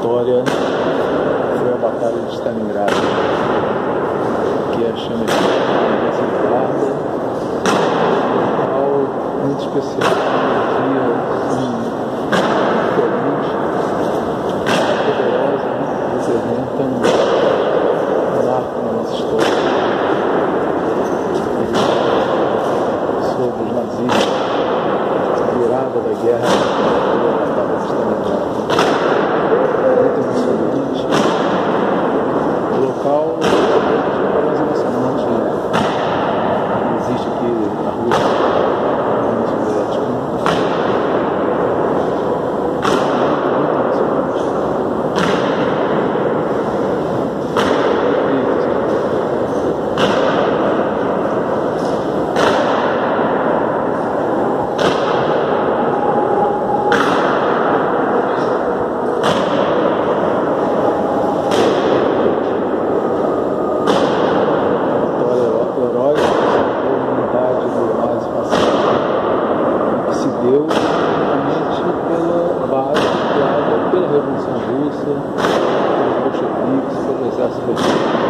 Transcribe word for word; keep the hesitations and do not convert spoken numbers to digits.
história foi a Batalha de Stalingrado, que é a chama reservada, algo muito especial, um dia assim, diferente, poderosa, representa um marco na nossa história sobre os nazistas, a virada da guerra pela Batalha de Stalingrado. Muito emocionante. O local é mais emocionante que existe aqui na Rússia, na União Soviética. Muito, muito emocionante. Deu justamente pela base criada pela Revolução Russa, pelos bolcheviques, pelo exército russo.